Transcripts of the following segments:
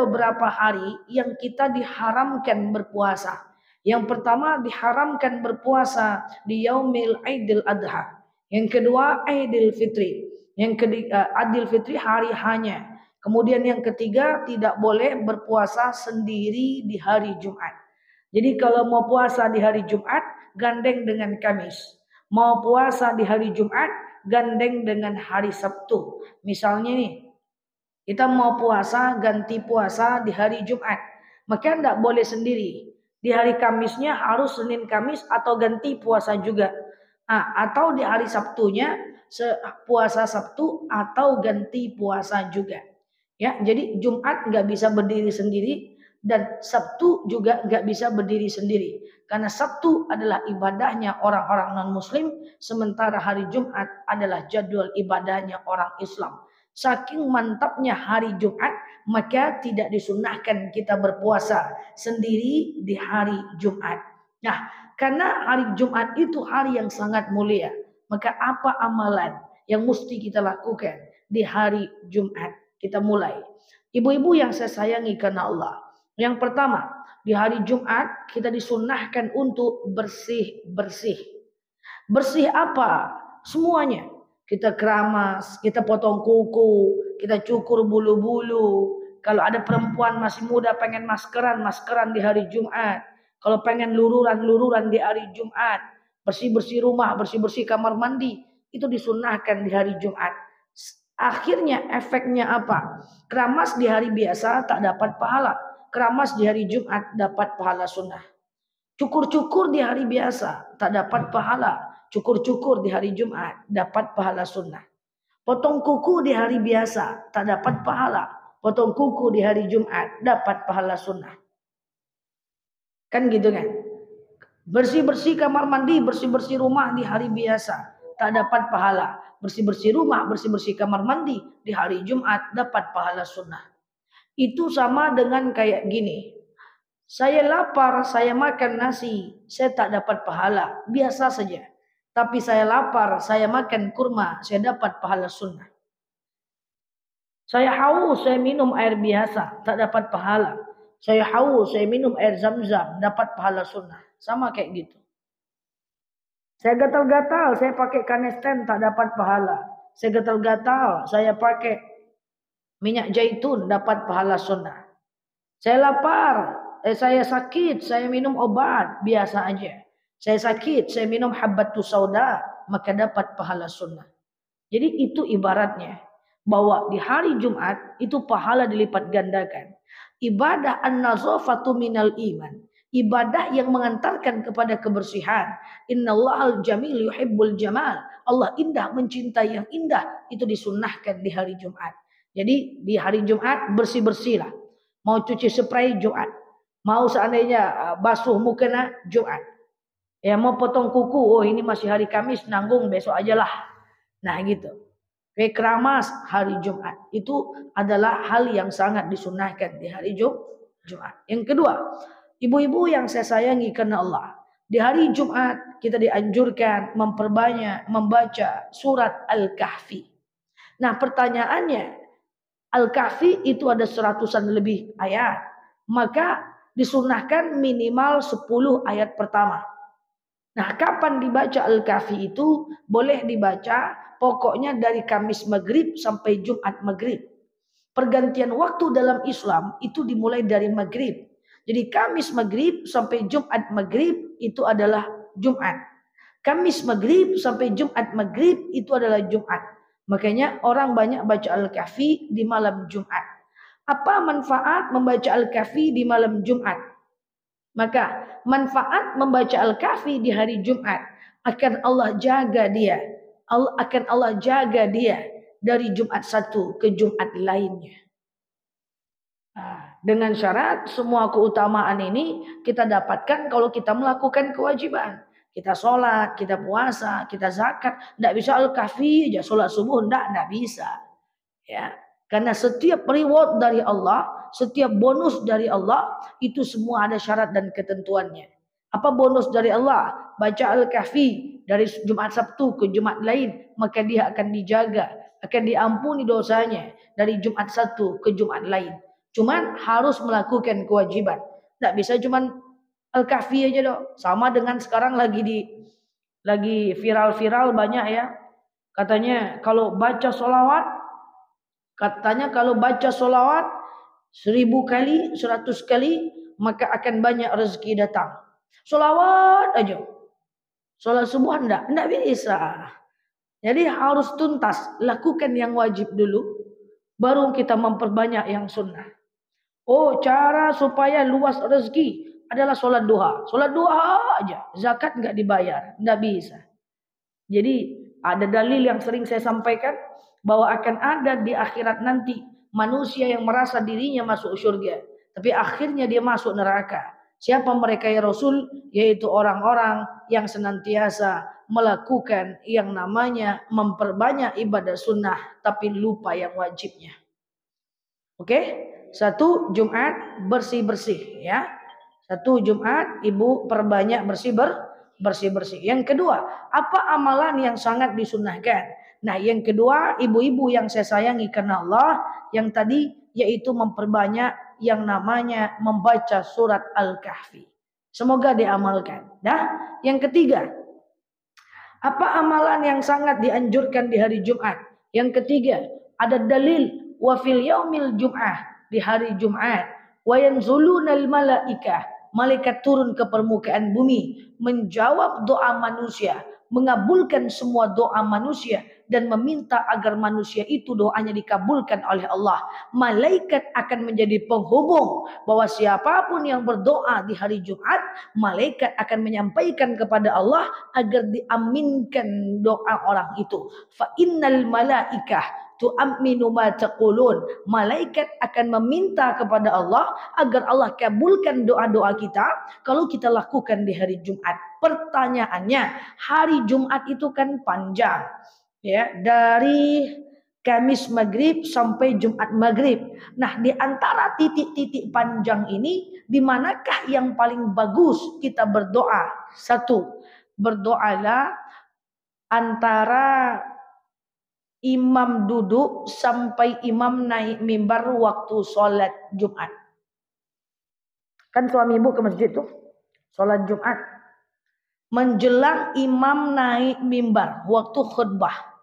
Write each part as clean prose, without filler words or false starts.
beberapa hari yang kita diharamkan berpuasa. Yang pertama diharamkan berpuasa di Yaumil Aidil Adha. Yang kedua Aidil Fitri. Yang ketiga Adil Fitri hari hanya. Kemudian yang ketiga tidak boleh berpuasa sendiri di hari Jumat. Jadi kalau mau puasa di hari Jumat gandeng dengan Kamis. Mau puasa di hari Jumat gandeng dengan hari Sabtu. Misalnya nih, kita mau puasa ganti puasa di hari Jumat. Maka tidak boleh sendiri. Di hari Kamisnya harus Senin Kamis atau ganti puasa juga. Atau di hari Sabtunya puasa Sabtu atau ganti puasa juga. Ya, jadi Jumat nggak bisa berdiri sendiri dan Sabtu juga nggak bisa berdiri sendiri. Karena Sabtu adalah ibadahnya orang-orang non-Muslim, sementara hari Jumat adalah jadwal ibadahnya orang Islam. Saking mantapnya hari Jumat, maka tidak disunahkan kita berpuasa sendiri di hari Jumat. Nah, karena hari Jumat itu hari yang sangat mulia, maka apa amalan yang mesti kita lakukan di hari Jumat? Kita mulai. Ibu-ibu yang saya sayangi karena Allah. Yang pertama, di hari Jumat kita disunahkan untuk bersih-bersih. Bersih apa? Semuanya. Kita keramas, kita potong kuku, kita cukur bulu-bulu. Kalau ada perempuan masih muda pengen maskeran di hari Jumat. Kalau pengen lururan di hari Jumat. Bersih-bersih rumah, bersih-bersih kamar mandi. Itu disunahkan di hari Jumat. Akhirnya efeknya apa? Keramas di hari biasa tak dapat pahala. Keramas di hari Jumat dapat pahala sunnah. Cukur-cukur di hari biasa tak dapat pahala. Cukur-cukur di hari Jumat dapat pahala sunnah. Potong kuku di hari biasa tak dapat pahala. Potong kuku di hari Jumat dapat pahala sunnah. Kan gitu kan? Bersih-bersih kamar mandi, bersih-bersih rumah di hari biasa tak dapat pahala. Bersih-bersih rumah, bersih-bersih kamar mandi di hari Jumat dapat pahala sunnah. Itu sama dengan kayak gini. Saya lapar, saya makan nasi, saya tak dapat pahala. Biasa saja. Tapi saya lapar, saya makan kurma, saya dapat pahala sunnah. Saya haus, saya minum air biasa, tak dapat pahala. Saya haus, saya minum air zam-zam, dapat pahala sunnah. Sama kayak gitu. Saya gatal-gatal, saya pakai kanesten, tak dapat pahala. Saya gatal-gatal, saya pakai minyak zaitun, dapat pahala sunnah. Saya lapar, saya sakit, saya minum obat, biasa aja. Saya sakit, saya minum habbatus sauda, maka dapat pahala sunnah. Jadi itu ibaratnya bahwa di hari Jumat itu pahala dilipat gandakan. Ibadah an-nazafatu minal iman. Ibadah yang mengantarkan kepada kebersihan. Innallahal jamil yuhibbul jamal. Allah indah mencintai yang indah. Itu disunnahkan di hari Jumat. Jadi di hari Jumat bersih-bersihlah. Mau cuci spray Jumat. Mau seandainya basuh mukena Jumat. Ya mau potong kuku, oh ini masih hari Kamis, nanggung besok aja lah. Nah gitu. Kayak keramas hari Jumat. Itu adalah hal yang sangat disunahkan di hari Jumat. Yang kedua, ibu-ibu yang saya sayangi karena Allah. Di hari Jumat kita dianjurkan memperbanyak membaca surat Al-Kahfi. Nah pertanyaannya, Al-Kahfi itu ada 100-an lebih ayat. Maka disunahkan minimal 10 ayat pertama. Nah, kapan dibaca Al-Kahfi itu? Boleh dibaca pokoknya dari Kamis Maghrib sampai Jumat Maghrib. Pergantian waktu dalam Islam itu dimulai dari Maghrib. Jadi Kamis Maghrib sampai Jumat Maghrib itu adalah Jumat. Kamis Maghrib sampai Jumat Maghrib itu adalah Jumat. Makanya orang banyak baca Al-Kahfi di malam Jumat. Apa manfaat membaca Al-Kahfi di malam Jumat? Maka manfaat membaca Al-Kahfi di hari Jumat akan Allah jaga dia. Allah jaga dia dari Jumat satu ke Jumat lainnya. Dengan syarat semua keutamaan ini kita dapatkan kalau kita melakukan kewajiban. Kita sholat, kita puasa, kita zakat. Tidak bisa Al-Kahfi aja sholat subuh, tidak bisa. Ya. Karena setiap reward dari Allah, setiap bonus dari Allah, itu semua ada syarat dan ketentuannya. Apa bonus dari Allah? Baca Al-Kahfi dari Jumat Sabtu ke Jumat lain, maka dia akan dijaga, akan diampuni dosanya dari Jumat satu ke Jumat lain. Cuman harus melakukan kewajiban. Tidak bisa cuman Al-Kahfi aja dong. Sama dengan sekarang lagi viral-viral banyak ya. Katanya kalau baca solawat 1000 kali, 100 kali, maka akan banyak rezeki datang. Solawat aja. Sholat subuh enggak bisa. Jadi harus tuntas, lakukan yang wajib dulu, baru kita memperbanyak yang sunnah. Oh, cara supaya luas rezeki adalah sholat duha. Sholat duha aja, zakat enggak dibayar, enggak bisa. Jadi ada dalil yang sering saya sampaikan bahwa akan ada di akhirat nanti manusia yang merasa dirinya masuk surga, tapi akhirnya dia masuk neraka. Siapa mereka ya Rasul? Yaitu orang-orang yang senantiasa melakukan yang namanya memperbanyak ibadah sunnah tapi lupa yang wajibnya. Oke? Satu Jumat bersih-bersih ya. Satu Jumat ibu perbanyak bersih-bersih. Yang kedua, apa amalan yang sangat disunnahkan? Nah, yang kedua, ibu-ibu yang saya sayangi karena Allah, yang tadi yaitu memperbanyak yang namanya membaca surat Al-Kahfi. Semoga diamalkan. Nah, yang ketiga, apa amalan yang sangat dianjurkan di hari Jumat? Yang ketiga, ada dalil wa fil yaumil Jum'ah, di hari Jumat, wa yanzulunal malaikah, malaikat turun ke permukaan bumi menjawab doa manusia, mengabulkan semua doa manusia dan meminta agar manusia itu doanya dikabulkan oleh Allah. Malaikat akan menjadi penghubung bahwa siapapun yang berdoa di hari Jumat, malaikat akan menyampaikan kepada Allah agar diaminkan doa orang itu. Fa innal malaikah tu'minu ma taqulun. Malaikat akan meminta kepada Allah agar Allah kabulkan doa-doa kita kalau kita lakukan di hari Jumat. Pertanyaannya, hari Jumat itu kan panjang. Ya, dari Kamis maghrib sampai Jumat maghrib. Nah, di antara titik-titik panjang ini, di manakah yang paling bagus kita berdoa? Satu, berdoalah antara imam duduk sampai imam naik mimbar waktu sholat Jumat. Kan suami ibu ke masjid tuh, sholat Jumat. Menjelang imam naik mimbar waktu khutbah.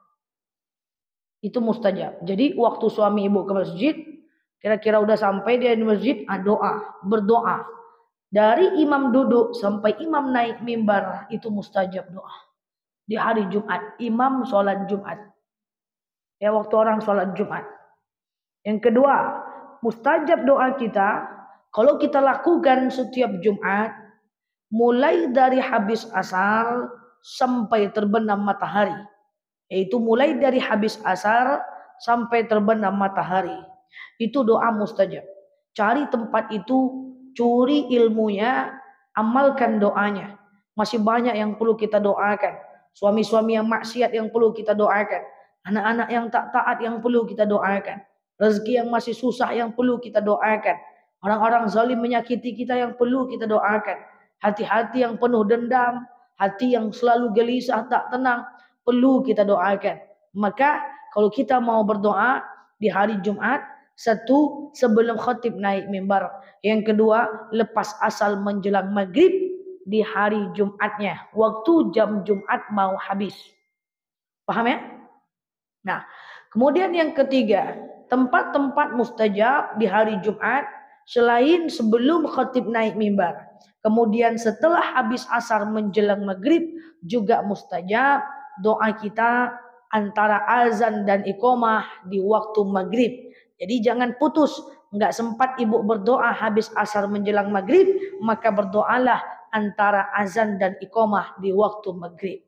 Itu mustajab. Jadi waktu suami ibu ke masjid, kira-kira udah sampai dia di masjid, berdoa. Dari imam duduk sampai imam naik mimbar, itu mustajab doa. Di hari Jumat, imam sholat Jumat. Ya, waktu orang sholat Jumat. Yang kedua, mustajab doa kita, kalau kita lakukan setiap Jumat, mulai dari habis asar sampai terbenam matahari. Yaitu mulai dari habis asar sampai terbenam matahari. Itu doa mustajab. Cari tempat itu, curi ilmunya, amalkan doanya. Masih banyak yang perlu kita doakan. Suami-suami yang maksiat yang perlu kita doakan. Anak-anak yang tak taat yang perlu kita doakan. Rezeki yang masih susah yang perlu kita doakan. Orang-orang zalim menyakiti kita yang perlu kita doakan. Hati-hati yang penuh dendam, hati yang selalu gelisah tak tenang, perlu kita doakan. Maka kalau kita mau berdoa di hari Jumat, satu, sebelum khatib naik mimbar. Yang kedua, lepas asal menjelang maghrib di hari Jumatnya. Waktu jam Jumat mau habis. Paham ya? Nah, kemudian yang ketiga, tempat-tempat mustajab di hari Jumat selain sebelum khatib naik mimbar. Kemudian setelah habis asar menjelang maghrib juga mustajab doa kita antara azan dan iqamah di waktu maghrib. Jadi jangan putus. Enggak sempat ibu berdoa habis asar menjelang maghrib, maka berdoalah antara azan dan iqamah di waktu maghrib.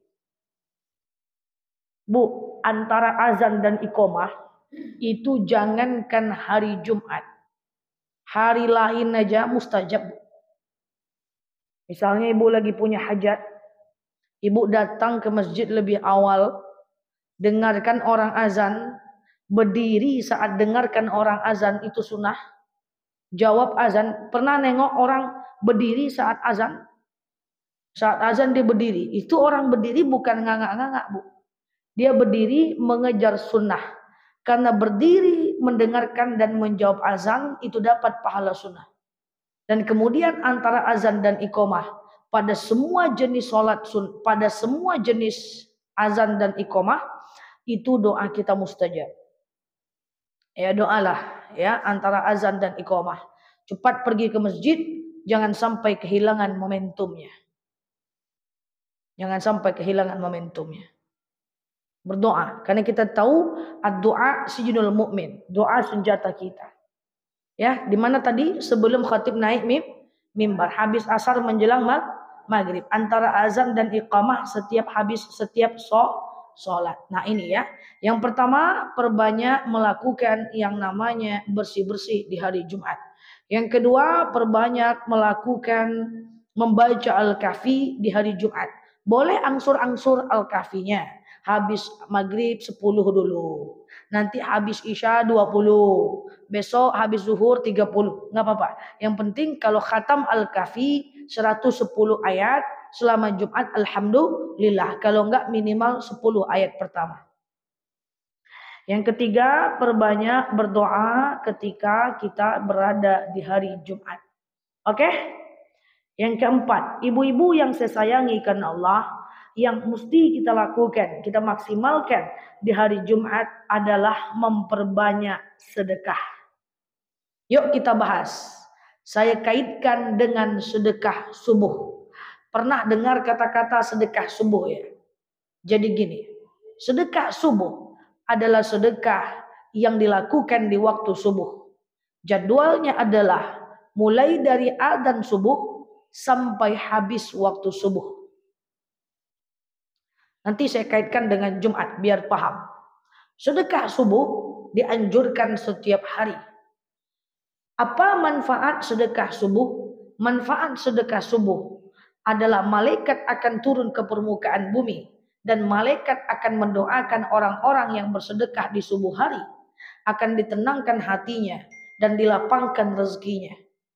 Bu, antara azan dan iqamah itu jangankan hari Jumat. Hari lain aja mustajab. Misalnya ibu lagi punya hajat, ibu datang ke masjid lebih awal, dengarkan orang azan, berdiri saat dengarkan orang azan itu sunnah. Jawab azan, pernah nengok orang berdiri saat azan? Saat azan dia berdiri, itu orang berdiri bukan ngangak-ngangak, Bu. Dia berdiri mengejar sunnah. Karena berdiri mendengarkan dan menjawab azan itu dapat pahala sunnah. Dan kemudian antara azan dan iqamah pada semua jenis salat pada semua jenis azan dan iqamah itu doa kita mustajab. Ya doalah ya antara azan dan iqamah. Cepat pergi ke masjid, jangan sampai kehilangan momentumnya. Jangan sampai kehilangan momentumnya. Berdoa karena kita tahu ad-doa sijinul mukmin, doa senjata kita. Ya, di mana tadi sebelum khatib naik mimbar, habis asar menjelang maghrib, antara azan dan iqamah setiap sholat. Nah ini ya, yang pertama perbanyak melakukan yang namanya bersih-bersih di hari Jumat. Yang kedua perbanyak melakukan membaca Al-Kahfi di hari Jumat. Boleh angsur-angsur Al-Kahfinya, habis maghrib 10 dulu, nanti habis isya 20, besok habis zuhur 30, nggak apa-apa. Yang penting kalau khatam Al-Kahfi 110 ayat selama Jumat, alhamdulillah. Kalau enggak minimal 10 ayat pertama. Yang ketiga, perbanyak berdoa ketika kita berada di hari Jumat. Oke? Yang keempat, ibu-ibu yang saya sayangi karena Allah, yang mesti kita lakukan, kita maksimalkan di hari Jumat adalah memperbanyak sedekah. Yuk kita bahas. Saya kaitkan dengan sedekah subuh. Pernah dengar kata-kata sedekah subuh ya? Jadi gini, sedekah subuh adalah sedekah yang dilakukan di waktu subuh. Jadwalnya adalah mulai dari adzan subuh sampai habis waktu subuh. Nanti saya kaitkan dengan Jumat biar paham. Sedekah subuh dianjurkan setiap hari. Apa manfaat sedekah subuh? Manfaat sedekah subuh adalah malaikat akan turun ke permukaan bumi dan malaikat akan mendoakan orang-orang yang bersedekah di subuh hari, akan ditenangkan hatinya dan dilapangkan rezekinya.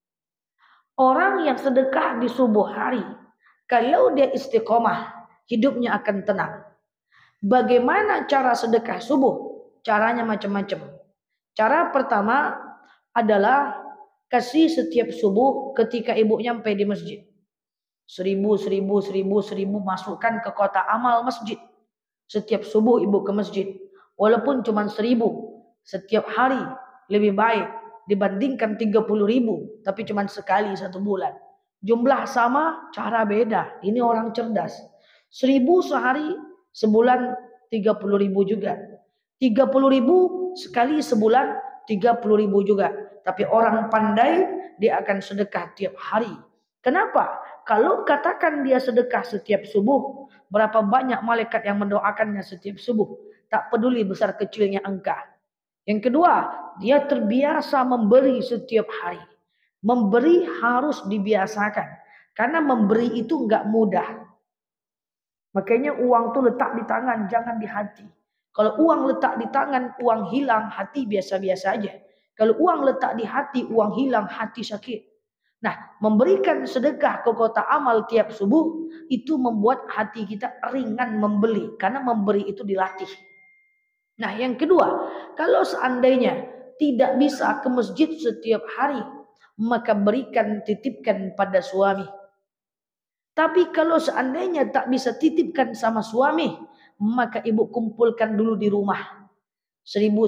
Orang yang sedekah di subuh hari, kalau dia istiqomah, hidupnya akan tenang. Bagaimana cara sedekah subuh? Caranya macam-macam. Cara pertama adalah kasih setiap subuh ketika ibu nyampe di masjid. 1000 masukkan ke kotak amal masjid. Setiap subuh ibu ke masjid. Walaupun cuma 1000 setiap hari lebih baik dibandingkan 30.000 tapi cuma sekali satu bulan. Jumlah sama, cara beda. Ini orang cerdas. 1000 sehari, sebulan 30.000 juga. 30.000 sekali sebulan 30.000 juga. Tapi orang pandai dia akan sedekah tiap hari. Kenapa? Kalau katakan dia sedekah setiap subuh, berapa banyak malaikat yang mendoakannya setiap subuh. Tak peduli besar kecilnya angka. Yang kedua, dia terbiasa memberi setiap hari. Memberi harus dibiasakan. Karena memberi itu enggak mudah. Makanya uang tuh letak di tangan, jangan di hati. Kalau uang letak di tangan, uang hilang, hati biasa-biasa aja. Kalau uang letak di hati, uang hilang, hati sakit. Nah, memberikan sedekah ke kotak amal tiap subuh, itu membuat hati kita ringan membeli. Karena memberi itu dilatih. Nah yang kedua, kalau seandainya tidak bisa ke masjid setiap hari, maka titipkan pada suami. Tapi kalau seandainya tak bisa titipkan sama suami, maka ibu kumpulkan dulu di rumah. 1000,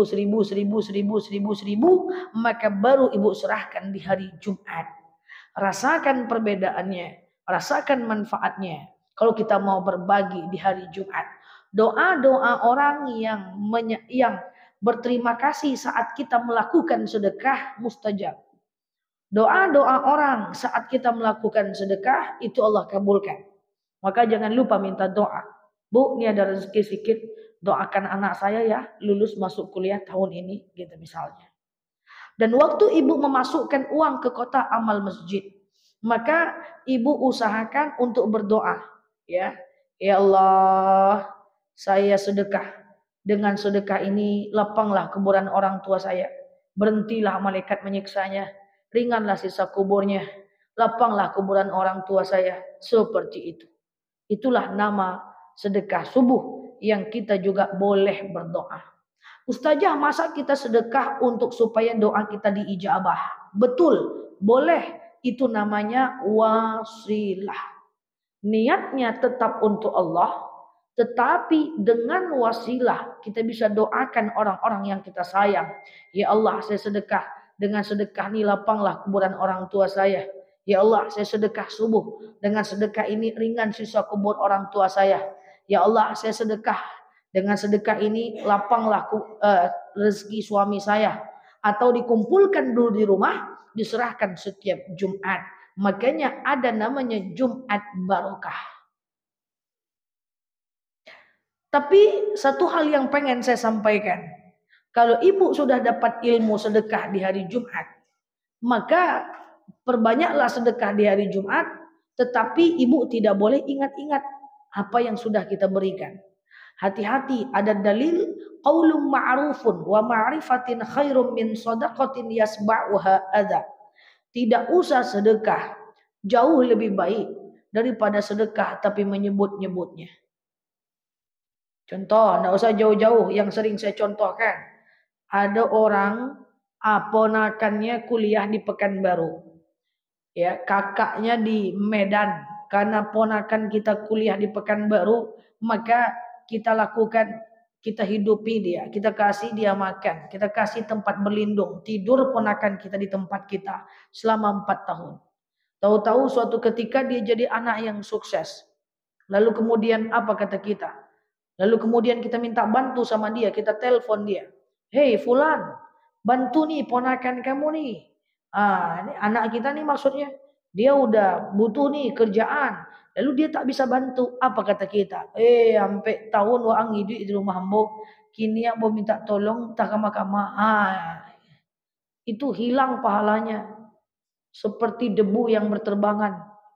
maka baru ibu serahkan di hari Jumat. Rasakan perbedaannya, rasakan manfaatnya. Kalau kita mau berbagi di hari Jumat. Doa-doa orang yang berterima kasih saat kita melakukan sedekah mustajab. Doa-doa orang saat kita melakukan sedekah itu Allah kabulkan. Maka jangan lupa minta doa. Bu, ini ada rezeki sedikit, doakan anak saya ya lulus masuk kuliah tahun ini gitu misalnya. Dan waktu ibu memasukkan uang ke kotak amal masjid, maka ibu usahakan untuk berdoa, ya. Ya Allah, saya sedekah. Dengan sedekah ini lapanglah kuburan orang tua saya. Berhentilah malaikat menyiksanya. Ringanlah sisa kuburnya. Lapanglah kuburan orang tua saya. Seperti itu. Itulah nama sedekah subuh yang kita juga boleh berdoa. Ustazah, masa kita sedekah untuk supaya doa kita diijabah? Betul, boleh. Itu namanya wasilah. Niatnya tetap untuk Allah, tetapi dengan wasilah kita bisa doakan orang-orang yang kita sayang. Ya Allah, saya sedekah. Dengan sedekah ini lapanglah kuburan orang tua saya. Ya Allah, saya sedekah subuh. Dengan sedekah ini ringan sisa kubur orang tua saya. Ya Allah, saya sedekah. Dengan sedekah ini lapanglah rezeki suami saya. Atau dikumpulkan dulu di rumah, diserahkan setiap Jumat. Makanya ada namanya Jumat Barokah. Tapi satu hal yang pengen saya sampaikan. Kalau ibu sudah dapat ilmu sedekah di hari Jumat, maka perbanyaklah sedekah di hari Jumat, tetapi ibu tidak boleh ingat-ingat apa yang sudah kita berikan. Hati-hati, ada dalil qaulun ma'rufun wa ma'rifatin khairum min shadaqatin yasba'uha adza. Tidak usah sedekah, jauh lebih baik daripada sedekah tapi menyebut-nyebutnya. Contoh, tidak usah jauh-jauh yang sering saya contohkan. Ada orang ponakannya kuliah di Pekanbaru. Ya, kakaknya di Medan. Karena ponakan kita kuliah di Pekanbaru, maka kita lakukan, kita hidupi dia, kita kasih dia makan, kita kasih tempat berlindung, tidur ponakan kita di tempat kita selama 4 tahun. Tahu-tahu suatu ketika dia jadi anak yang sukses. Lalu kemudian apa kata kita? Lalu kemudian kita minta bantu sama dia, kita telepon dia. Hei Fulan, bantu nih ponakan kamu nih. Ini anak kita nih maksudnya. Dia udah butuh nih kerjaan. Lalu dia tak bisa bantu. Apa kata kita? Sampai tahun waang hidup di rumah hamba. Kini yang mau minta tolong tak kama-kama. Itu hilang pahalanya. Seperti debu yang berterbangan.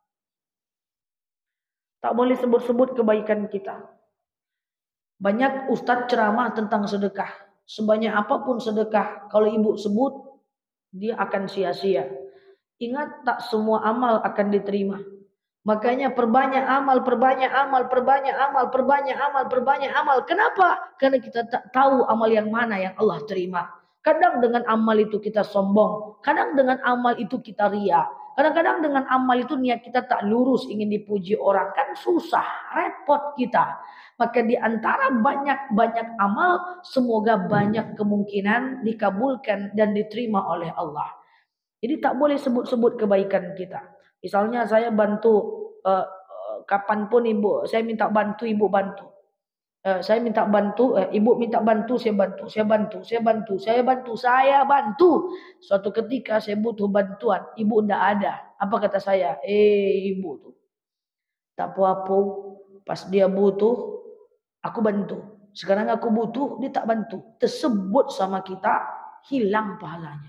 Tak boleh sebut-sebut kebaikan kita. Banyak ustadz ceramah tentang sedekah. Sebanyak apapun sedekah, kalau ibu sebut, dia akan sia-sia. Ingat, tak semua amal akan diterima. Makanya perbanyak amal, perbanyak amal, perbanyak amal, perbanyak amal, perbanyak amal. Kenapa? Karena kita tak tahu amal yang mana yang Allah terima. Kadang dengan amal itu kita sombong. Kadang dengan amal itu kita ria. Kadang-kadang dengan amal itu niat kita tak lurus, ingin dipuji orang. Kan susah, repot kita. Maka di antara banyak-banyak amal, semoga banyak kemungkinan dikabulkan dan diterima oleh Allah. Jadi tak boleh sebut-sebut kebaikan kita. Misalnya saya bantu, kapanpun ibu, saya minta bantu, ibu bantu. Saya minta bantu, ibu minta bantu, saya bantu, saya bantu, saya bantu, saya bantu, saya bantu. Suatu ketika saya butuh bantuan, ibu ndak ada. Apa kata saya? Ibu tuh tak apa-apa, pas dia butuh, aku bantu. Sekarang aku butuh, dia tak bantu. Tersebut sama kita, hilang pahalanya.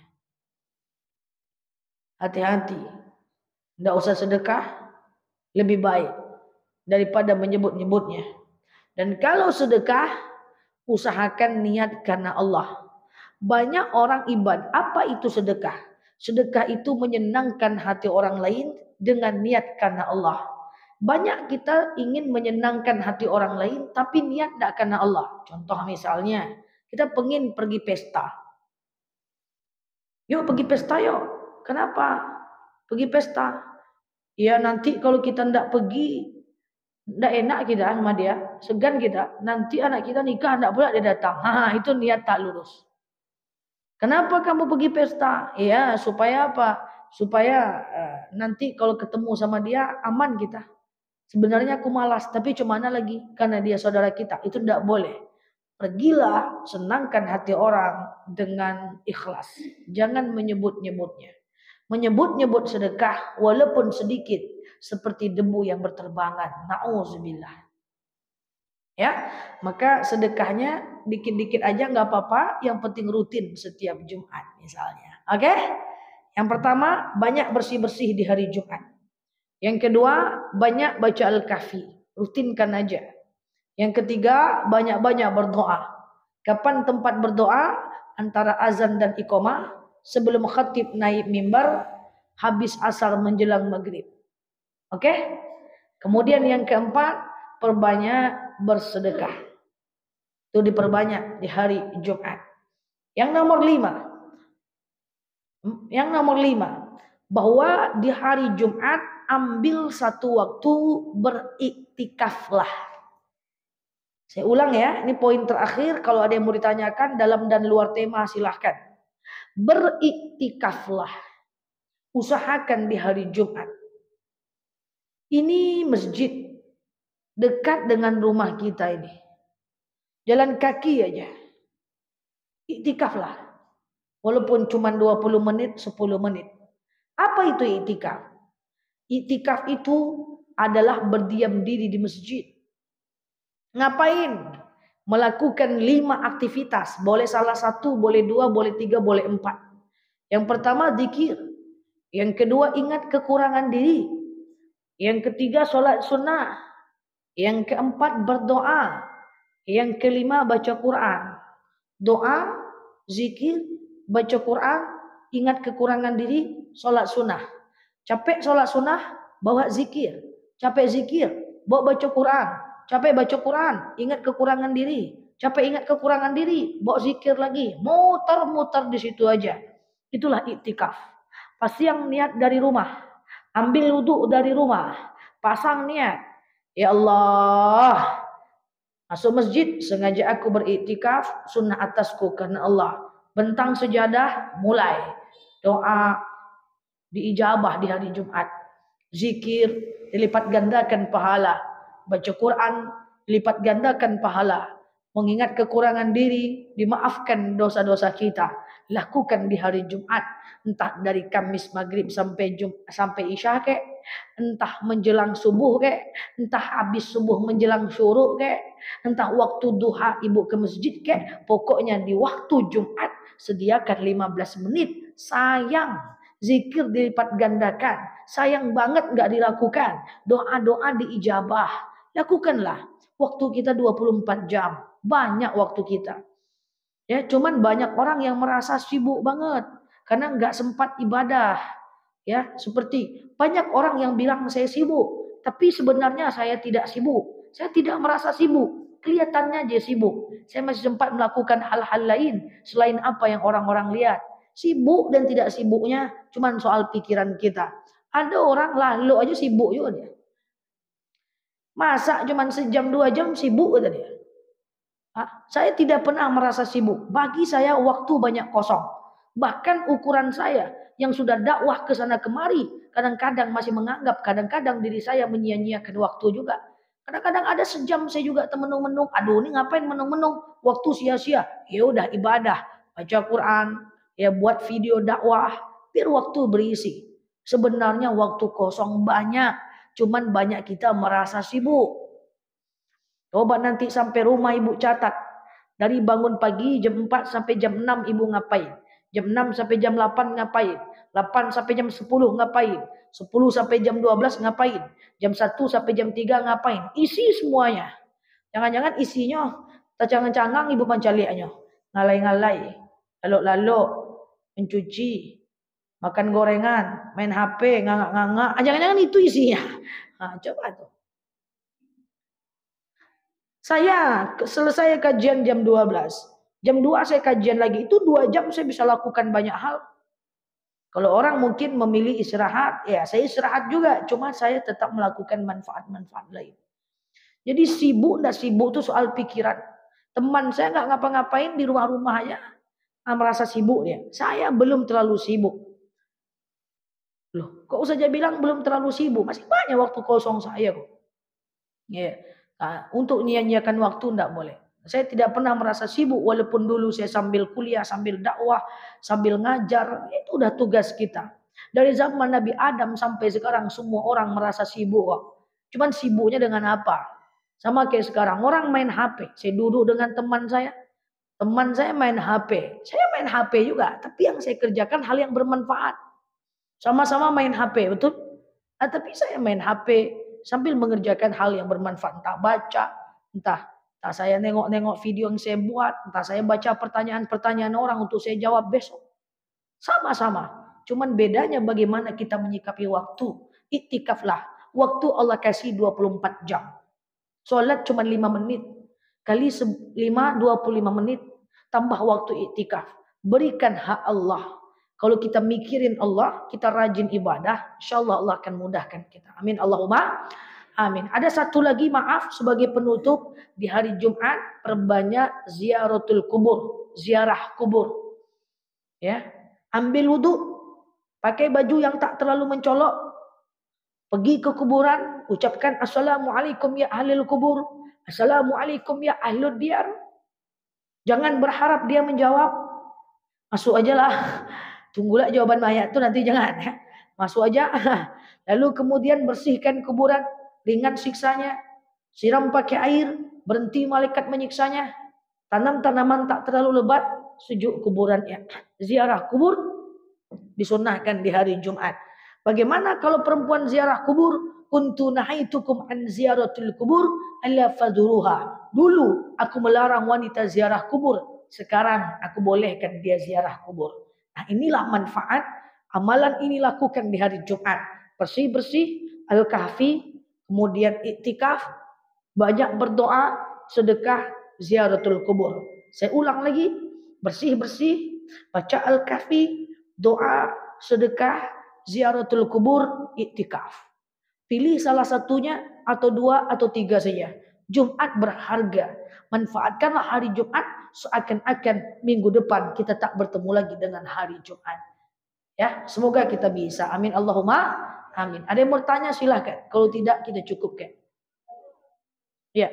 Hati-hati. Tidak usah sedekah, lebih baik daripada menyebut-nyebutnya. Dan kalau sedekah, usahakan niat karena Allah. Banyak orang ibadah. Apa itu sedekah? Sedekah itu menyenangkan hati orang lain dengan niat karena Allah. Banyak kita ingin menyenangkan hati orang lain, tapi niat tidak karena Allah. Contoh misalnya, kita pengen pergi pesta. Yuk pergi pesta yuk. Kenapa? Pergi pesta. Ya nanti kalau kita tidak pergi, tidak enak kita sama dia, segan kita. Nanti anak kita nikah, tidak pula dia datang. Itu niat tak lurus. Kenapa kamu pergi pesta? Ya supaya apa? Supaya nanti kalau ketemu sama dia aman kita. Sebenarnya aku malas, tapi cumana lagi karena dia saudara kita. Itu tidak boleh. Pergilah, senangkan hati orang dengan ikhlas. Jangan menyebut-nyebutnya. Menyebut-nyebut sedekah walaupun sedikit seperti debu yang berterbangan. Nauzubillah. Ya, maka sedekahnya dikit-dikit aja nggak apa-apa, yang penting rutin setiap Jumat misalnya. Oke? Yang pertama, banyak bersih-bersih di hari Jumat. Yang kedua, banyak baca Al-Kahfi, rutinkan aja. Yang ketiga, banyak-banyak berdoa. Kapan tempat berdoa? Antara azan dan iqamah, sebelum khatib naik mimbar, habis asar menjelang maghrib. Oke? Kemudian yang keempat, perbanyak bersedekah. Itu diperbanyak di hari Jumat. Yang nomor 5. Yang nomor 5. Bahwa di hari Jumat ambil satu waktu beriktikaflah. Saya ulang ya, ini poin terakhir. Kalau ada yang mau ditanyakan dalam dan luar tema silahkan. Beriktikaflah. Usahakan di hari Jumat. Ini masjid dekat dengan rumah kita ini. Jalan kaki aja. Iktikaflah. Walaupun cuma 20 menit, 10 menit. Apa itu iktikaf? Iktikaf itu adalah berdiam diri di masjid. Ngapain? Melakukan 5 aktivitas. Boleh salah satu, boleh 2, boleh 3, boleh 4. Yang pertama zikir. Yang kedua ingat kekurangan diri. Yang ketiga sholat sunnah. Yang keempat berdoa. Yang kelima baca Quran. Doa, zikir, baca Quran, ingat kekurangan diri, sholat sunnah. Capek sholat sunnah, bawa zikir. Capek zikir, bawa baca Quran. Capek baca Quran, ingat kekurangan diri. Capek ingat kekurangan diri, bawa zikir lagi. Muter-muter di situ aja. Itulah iktikaf. Pasti yang niat dari rumah. Ambil wudhu dari rumah. Pasang niat. Ya Allah, masuk masjid, sengaja aku beriktikaf, sunnah atasku karena Allah. Bentang sejadah, mulai. Doa diijabah di hari Jumat. Zikir, dilipat gandakan pahala. Baca Quran, dilipat gandakan pahala. Mengingat kekurangan diri, dimaafkan dosa-dosa kita. Lakukan di hari Jumat. Entah dari Kamis maghrib sampai Isya kek. Entah menjelang subuh kek. Entah habis subuh menjelang syuruk kek. Entah waktu duha ibu ke masjid kek. Pokoknya di waktu Jumat sediakan 15 menit. Sayang zikir dilipat gandakan. Sayang banget nggak dilakukan. Doa-doa diijabah. Lakukanlah. Waktu kita 24 jam. Banyak waktu kita. Ya, cuman banyak orang yang merasa sibuk banget karena nggak sempat ibadah. Ya, seperti banyak orang yang bilang saya sibuk, tapi sebenarnya saya tidak sibuk. Saya tidak merasa sibuk. Kelihatannya aja sibuk. Saya masih sempat melakukan hal-hal lain selain apa yang orang-orang lihat. Sibuk dan tidak sibuknya cuman soal pikiran kita. Ada orang lalu aja sibuk juga dia. Masa cuman sejam 2 jam sibuk aja dia. Saya tidak pernah merasa sibuk. Bagi saya waktu banyak kosong. Bahkan ukuran saya yang sudah dakwah ke sana kemari, kadang-kadang masih menganggap kadang-kadang diri saya menyia-nyiakan waktu juga. Kadang-kadang ada sejam saya juga termenung-menung. Aduh, ini ngapain menung-menung? Waktu sia-sia. Ya udah ibadah, baca Quran, ya buat video dakwah, biar waktu berisi. Sebenarnya waktu kosong banyak, cuman banyak kita merasa sibuk. Coba nanti sampai rumah ibu catat. Dari bangun pagi jam 4 sampai jam 6 ibu ngapain? Jam 6 sampai jam 8 ngapain? 8 sampai jam 10 ngapain? 10 sampai jam 12 ngapain? Jam 1 sampai jam 3 ngapain? Isi semuanya. Jangan-jangan isinya tacangan-cangang ibu pancaliannya. Ngalai-ngalai. Lalu-lalu. Mencuci. Makan gorengan. Main HP. Ngangak-ngangak. Jangan-jangan itu isinya. Nah, coba tuh. Saya selesai kajian jam 12. Jam 2 saya kajian lagi. Itu 2 jam saya bisa lakukan banyak hal. Kalau orang mungkin memilih istirahat. Ya saya istirahat juga. Cuma saya tetap melakukan manfaat-manfaat lain. Jadi sibuk dan sibuk itu soal pikiran. Teman saya nggak ngapa-ngapain di rumah-rumahnya. Merasa sibuk dia. Saya belum terlalu sibuk. Loh, kok saja bilang belum terlalu sibuk. Masih banyak waktu kosong saya kok. Ya. Nah, untuk nyanyiakan waktu tidak boleh. Saya tidak pernah merasa sibuk walaupun dulu saya sambil kuliah, sambil dakwah, sambil ngajar. Itu udah tugas kita. Dari zaman Nabi Adam sampai sekarang semua orang merasa sibuk. Cuman sibuknya dengan apa? Sama kayak sekarang orang main HP. Saya duduk dengan teman saya. Teman saya main HP. Saya main HP juga. Tapi yang saya kerjakan hal yang bermanfaat. Sama-sama main HP, betul? Tapi saya main HP sambil mengerjakan hal yang bermanfaat. Entah baca, entah saya nengok-nengok video yang saya buat, entah saya baca pertanyaan-pertanyaan orang untuk saya jawab besok. Sama-sama. Cuman bedanya bagaimana kita menyikapi waktu. Iktikaflah. Waktu Allah kasih 24 jam. Sholat cuma 5 menit. kali 25 menit tambah waktu iktikaf. Berikan hak Allah. Kalau kita mikirin Allah, kita rajin ibadah, insyaallah Allah akan mudahkan kita. Amin Allahumma amin. Ada satu lagi, maaf, sebagai penutup, di hari Jumat perbanyak ziaratul kubur, ziarah kubur. Ya, ambil wudu, pakai baju yang tak terlalu mencolok, pergi ke kuburan, ucapkan assalamualaikum ya ahlul kubur, assalamualaikum ya ahlud diyar. Jangan berharap dia menjawab, masuk aja lah. Tunggulah jawaban mayat itu nanti, jangan ya. Masuk aja. Lalu kemudian bersihkan kuburan, ringan siksanya. Siram pakai air, berhenti malaikat menyiksanya. Tanam tanaman tak terlalu lebat, sejuk kuburannya. Ziarah kubur disunnahkan di hari Jumat. Bagaimana kalau perempuan ziarah kubur? Kuntu nahaitukum an ziyaratul kubur alla fadhuruha. Dulu aku melarang wanita ziarah kubur, sekarang aku bolehkan dia ziarah kubur. Nah, inilah manfaat amalan ini lakukan di hari Jumat. Bersih-bersih, Al-Kahfi, kemudian iktikaf, banyak berdoa, sedekah, ziaratul kubur. Saya ulang lagi, bersih-bersih, baca Al-Kahfi, doa, sedekah, ziaratul kubur, iktikaf. Pilih salah satunya atau dua atau tiga saja. Jumat berharga. Manfaatkanlah hari Jumat seakan-akan minggu depan kita tak bertemu lagi dengan hari Jumat. Ya, semoga kita bisa. Amin Allahumma amin. Ada yang mau tanya silahkan. Kalau tidak kita cukupkan. Ya.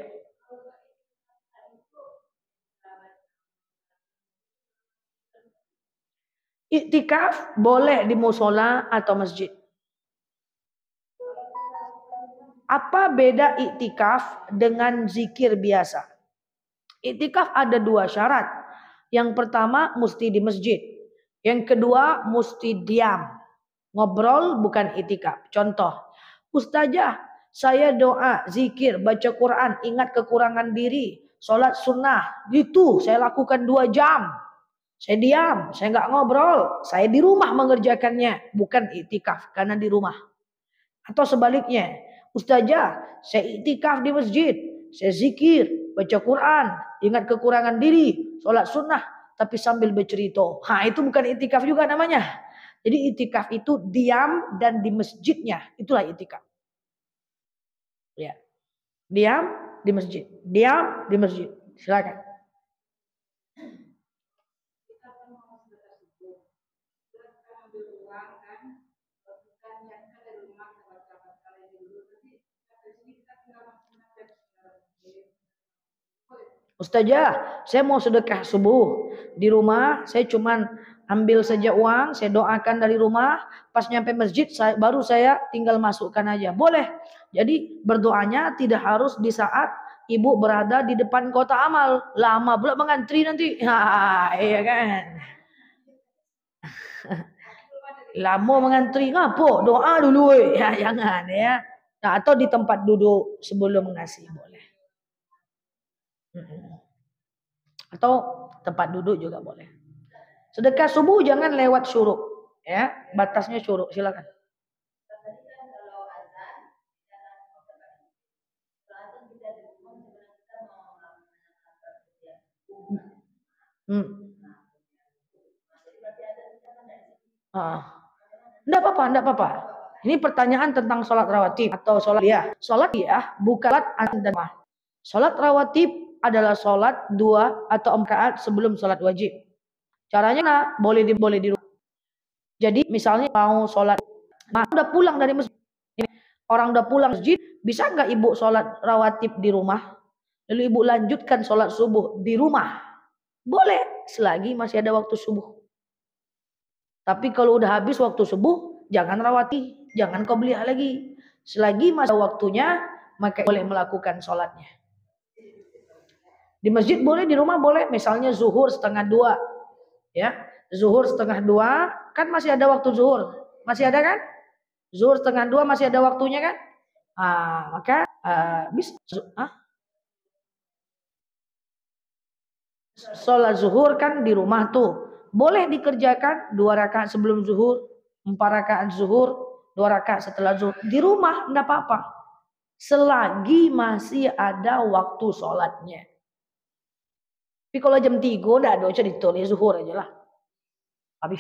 Iktikaf boleh di musola atau masjid. Apa beda iktikaf dengan zikir biasa? Iktikaf ada dua syarat. Yang pertama mesti di masjid. Yang kedua mesti diam. Ngobrol bukan iktikaf. Contoh, Ustazah, saya doa, zikir, baca Quran, ingat kekurangan diri, sholat sunnah. Itu saya lakukan 2 jam. Saya diam, saya nggak ngobrol. Saya di rumah mengerjakannya. Bukan iktikaf karena di rumah. Atau sebaliknya, Ustazah, saya iktikaf di masjid, saya zikir, baca Quran, ingat kekurangan diri, sholat sunnah, tapi sambil bercerita. Itu bukan iktikaf juga namanya. Jadi iktikaf itu diam dan di masjidnya, itulah iktikaf. Ya, diam di masjid, diam di masjid. Silakan. Ustazah, saya mau sedekah subuh. Di rumah saya cuman ambil saja uang, saya doakan dari rumah, pas nyampe masjid baru saya tinggal masukkan aja. Boleh. Jadi berdoanya tidak harus di saat ibu berada di depan kota amal. Lama pula mengantri nanti. Iya kan? Lama mengantri, ngapo? Doa dulu. Ya, jangan ya. Nah, atau di tempat duduk sebelum ngasih boleh. Atau tempat duduk juga boleh. Sedekah subuh jangan lewat syuruk, ya, batasnya syuruk. Silakan. Enggak apa-apa, enggak apa-apa. Ini pertanyaan tentang sholat rawatib atau sholat dia. Sholat dia bukan sholat dan mah. Sholat rawatib adalah sholat 2 atau 4 rakaat sebelum sholat wajib. Caranya boleh di rumah. Jadi misalnya mau sholat, udah pulang dari masjid, orang udah pulang masjid, bisa nggak ibu sholat rawatib di rumah? Lalu ibu lanjutkan sholat subuh di rumah? Boleh, selagi masih ada waktu subuh. Tapi kalau udah habis waktu subuh, jangan rawati, jangan qobliyah lagi. Selagi masih ada waktunya, maka boleh melakukan sholatnya. Di masjid boleh, di rumah boleh. Misalnya zuhur 1:30, ya, zuhur 1:30, kan masih ada waktu zuhur, masih ada kan? Zuhur 1:30 masih ada waktunya kan? Maka bisa. Sholat zuhur kan di rumah tuh. Boleh dikerjakan 2 rakaat sebelum zuhur, 4 rakaat zuhur, 2 rakaat setelah zuhur. Di rumah enggak apa-apa. Selagi masih ada waktu sholatnya. Tapi kalau jam 3 enggak ada aja ditulis zuhur aja lah. Habis.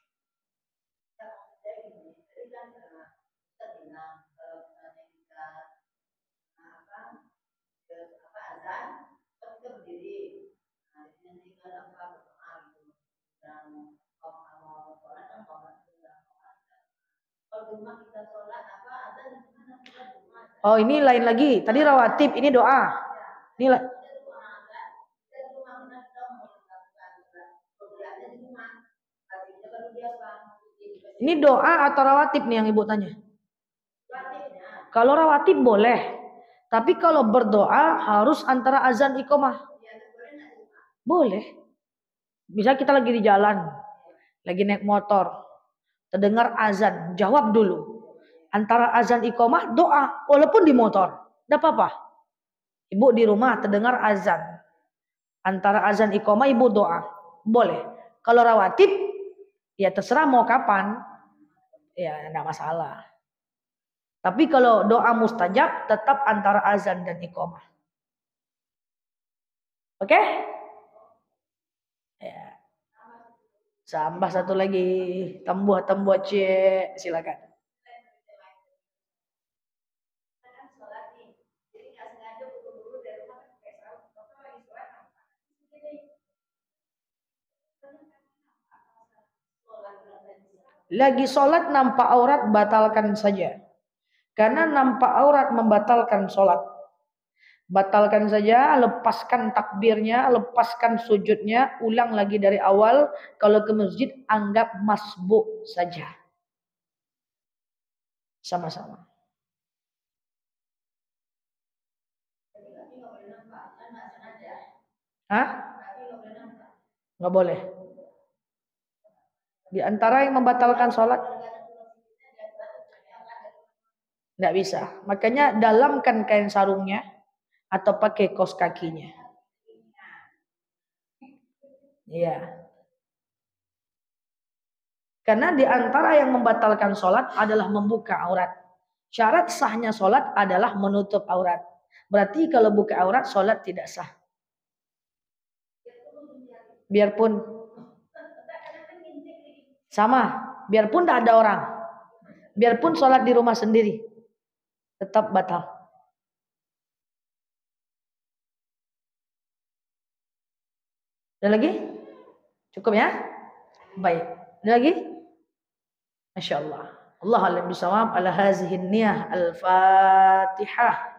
Oh, ini lain lagi. Tadi rawatib, ini doa. Ini Ini doa atau rawatib nih yang ibu tanya? Kalau rawatib boleh, tapi kalau berdoa harus antara azan iqamah. Boleh. Bisa kita lagi di jalan, lagi naik motor, terdengar azan, jawab dulu. Antara azan iqamah doa, walaupun di motor, tidak apa-apa. Ibu di rumah terdengar azan, antara azan iqamah ibu doa, boleh. Kalau rawatib, ya terserah mau kapan, ya tidak masalah. Tapi kalau doa mustajab tetap antara azan dan iqamah. Oke? Ya. Tambah satu lagi, tambah C, silakan. Lagi sholat nampak aurat, batalkan saja. Karena nampak aurat membatalkan sholat. Batalkan saja, lepaskan takbirnya, lepaskan sujudnya, ulang lagi dari awal. Kalau ke masjid, anggap masbuk saja. Sama-sama. Hah? Nggak boleh. Di antara yang membatalkan sholat, nggak bisa. Makanya dalamkan kain sarungnya atau pakai kaos kakinya. Iya. Karena di antara yang membatalkan sholat adalah membuka aurat. Syarat sahnya sholat adalah menutup aurat. Berarti kalau buka aurat sholat tidak sah. Biarpun sama, biarpun tidak ada orang, biarpun sholat di rumah sendiri, tetap batal. Ada lagi? Cukup ya? Baik. Ada lagi? Masya Allah. Allah alam bisawab ala hazihin niyah al-fatihah.